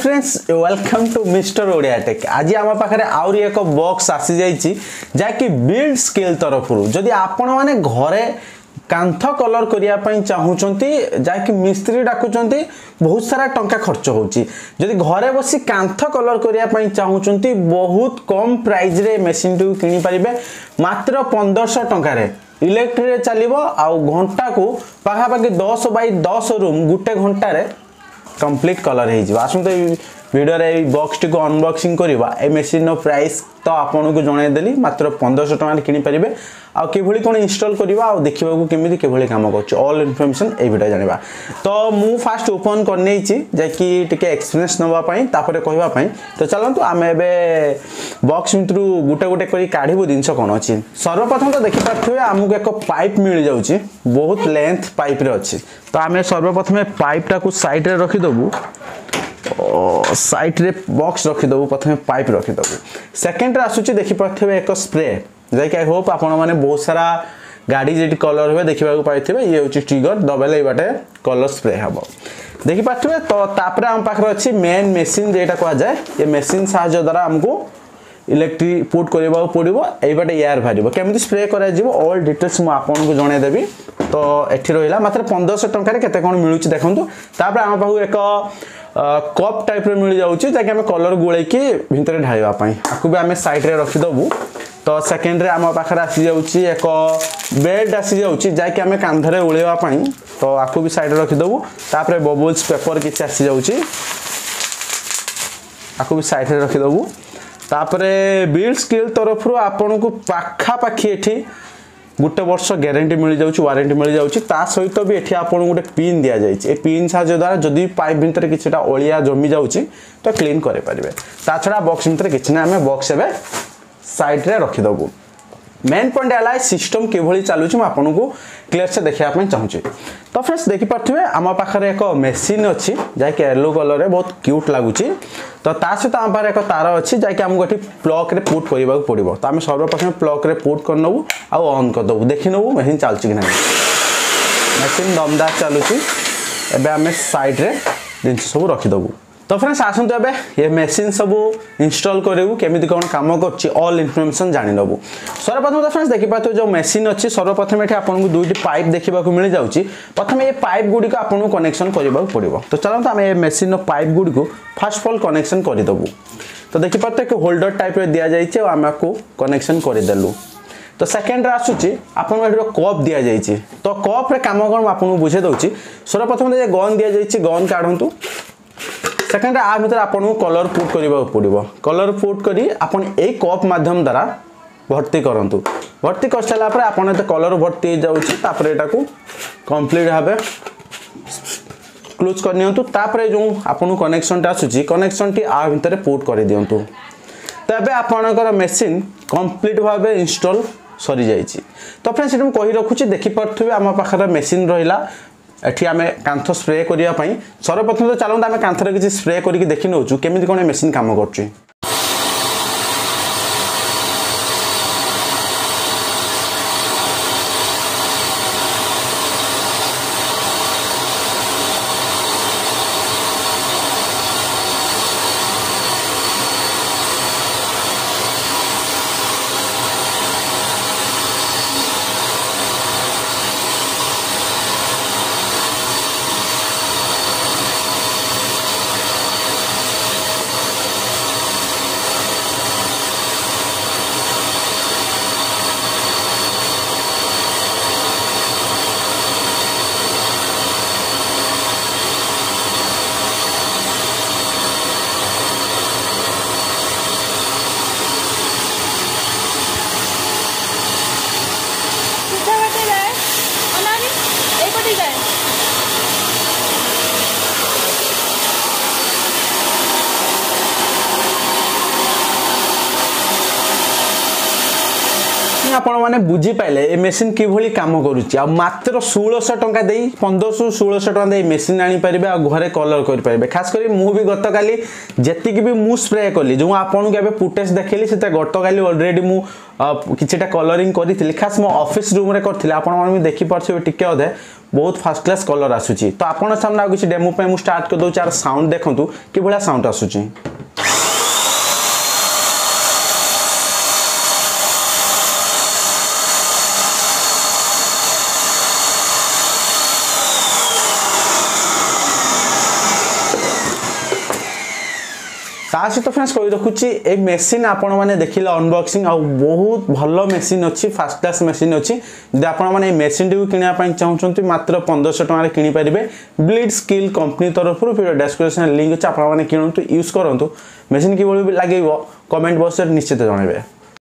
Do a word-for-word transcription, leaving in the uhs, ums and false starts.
Friends welcome to mister Odia tech. आज आम पाखे आउरी एक बॉक्स आसी जाइए जहाँकि बिल्ड स्किल तरफ जदि आपण मैंने घरे कांथ कलर करने चाहूँगी जहाँकि मिस्त्री डाकुंट बहुत सारा टंका खर्च होची। जदि घरे बसी कांथ कलर करने चाहूँगी बहुत कम प्राइस रे मेसीन टी किनी पारिबे मात्र पंद्रह टंकार इलेक्ट्री चलो आउ घंटा को पाखापाखि दस बै दस रूम गोटे घंटे कंप्लीट कलर हो आसत वीडियो रे बॉक्स टी को अनबॉक्सिंग करवा ए मशीन प्राइस तो आपन को जनईदेली मात्र पंद्रह टଙ୍କା किनी पारिबे आ किभली कोन इंस्टॉल करवा आ देखिबा को केमिति किभली काम करछ ऑल इन्फॉर्मेशन ए वीडियो जानबा। तो मु फास्ट ओपन करने छी जेकि टिके एक्सपीरियंस नवा पई तापरे कहबा पई। तो चलंतु आमे एबे बॉक्स मित्रु गुटे गुटे करी काढिबो दिनस कोन अछि। सर्वप्रथम तो देखि पाथुए हमकु एक पाइप मिल जाउची बहुत लेंथ पाइप रे अछि। तो आमे सर्वप्रथम पाइप टा को साइड रे रखि दबु साइड रे बॉक्स रखी दबु प्रथम पाइप रखी दबु सेकंड रे आसुची देखि पाथबे एक स्प्रे जेकि आई होप आपण माने बहुत सारा गाड़ी जेटी कलर होबे देखिबा को पाइथिबे ये होची ट्रिगर दबेले बाटे कलर स्प्रे हबो देखि पाथबे। तो तापरे हम पाखर अछि मेन मशीन जेटा को जाय ये मशीन साहाय्य द्वारा हमको इलेक्ट्रिक पुट करबा पड़िबो एई बाटे एयर भारिबो केमिति स्प्रे करा जिवो ऑल डिटेल्स मु आपन को जणे देबी। तो एठी रहिला मात्र पंद्रह टंका रे केते कोन मिलुची देखंतु। तापरे हम पाखु एक कप टाइप रे मिल जाउची ताकि हम कलर गुळे की भितरे ढाळिबा पई आकु भी हम साइड रे रखि दबु। तो सेकेंड रे हम पाखर आसी जाउची एक बेड आसी जाउची जाकि हम कांधरे उळेबा पई तो आकु भी साइड रे रखि दबु। तापरे बबल्स पेपर किछ आसी जाउची आकु भी साइड रे रखि दबु। तापरे बिल्ड स्किल तरफ रु आपन को पाखा पाखी एठी गोटे वर्ष ग्यारंटी मिल जाउची वारंटी मिल जाउची ता सहित भी एठी आपन गोटे पिन दिया जाइछि ए पिन साहाय्य द्वारा जदि पाइप भितर किछटा ओलिया जमी जाउची तो क्लीन करे परिबे। ता छडा बॉक्स भितर किछ ना हमें बॉक्स एबे साइड रे रखि दबु। मेन पॉइंट है सिस्टम किभली चालुची म आपन को क्लियर से देखिया पय चाहूची। तो फ्रेंड्स देखि पाथुए आम पाखरे एक मशीन अछि जाके येलो कलर रे बहुत क्यूट लागुची। तो ता सहित आम पाखरे एक तार अछि जाके हमको एठी प्लग रे पुट करबा को पड़िबो। तो हम सर्वप्रथम प्लग रे पुट कर नबु आ ऑन कर दबु देखि नबु मशीन चालुची कि नाही मशीन दमदार चालुची। एबे हम साइड रे दिन सब रखि दबु। तो फ्रेंड्स आसंतु एबे ये मशीन सब इंस्टॉल करेबु केमिति कोन काम करछि ऑल इन्फॉर्मेशन जानि नबु। सर्वप्रथम तो फ्रेंड्स देखि पाथु जो मशीन अछि सर्वप्रथम एठी आपन को दुईटी पाइप देखिबा को मिल जाउछि। प्रथम ये पाइप गुडी को आपन को कनेक्शन करबा को पड़िबो। तो चलंतु हम ये मशीन नो पाइप गुडी को फर्स्ट ऑफ ऑल कनेक्शन करि दबु। तो देखि पाथु एक होल्डर टाइप रे दिया जाइछि आ हमको कनेक्शन करि देलु। तो सेकेंड रे आसुछि आपन एठो कप दिया जाइछि। तो कप रे काम कोन आपन को बुझे दउछि। सर्वप्रथम जे गन दिया जाइछि गन काढंतु। सेकेंड आ भीतर आपन को कलर पुट करबा पड़िबो कलर पुट करी आपन ए कप माध्यम द्वारा भर्ती करंतु। भर्ती कर साला पर आपन एते कलर भर्ती जाउछि तापर एटा को कंप्लीट भाबे क्लोज कर नियंतु। तापर जो आपन कनेक्शन टा आसुछि कनेक्शन टी आ भीतर पुट कर दियंतु। तबे आपनकर मशीन कंप्लीट भाबे इंस्टॉल सरी जाइछि। तो फ्रेंड्स एटम कहि रखुछि देखि परथुबे हम पाखरे मशीन रहिला एठी आमे कांथ स्प्रे करिया पई सर्वप्रथम तो चलंत आमे कांथरे किछि स्प्रे करिकि देखि नउछु केमिति कोन मशीन काम करछि। थिंक आपण माने बुझी पाइले ए मशीन किभली काम करूची आ मात्र सोलह सौ टंका देई पंद्रह सौ सोलह सौ टंका देई मशीन आनी परिबे आ घरे कलर कर परिबे खास करी मु भी गतकाली जेतिक भी मु स्प्रे कली जो आपन के फुटेज देखली से गतकाली ऑलरेडी मु किछटा कलरिंग करी खास मो ऑफिस रूम रे करथिले आपण माने भी देखि परछे टिके अधे बहुत फर्स्ट क्लास कलर आसुची तो आपण सामने आ किछ डेमो पे मु स्टार्ट कर दउ चार साउंड देखंतु कि भला साउंड आसुची ता सहित फ्रेंड्स कहि रखुची ए मशीन आपण माने देखिले अनबॉक्सिंग आ बहुत भलो मशीन अछि फर्स्ट क्लास मशीन अछि जे आपण माने ए मशीन टी किनिया पई चाहउछंती मात्र पंद्रह सौ टका रे किनि परिबे बुildskill कंपनी तरफ रो वीडियो डिस्क्रिप्शन लिंक अछि आपण माने किनंतु यूज करंतु मशीन कि बोली लागेबो कमेंट बॉक्स रे निश्चित जणाइबे।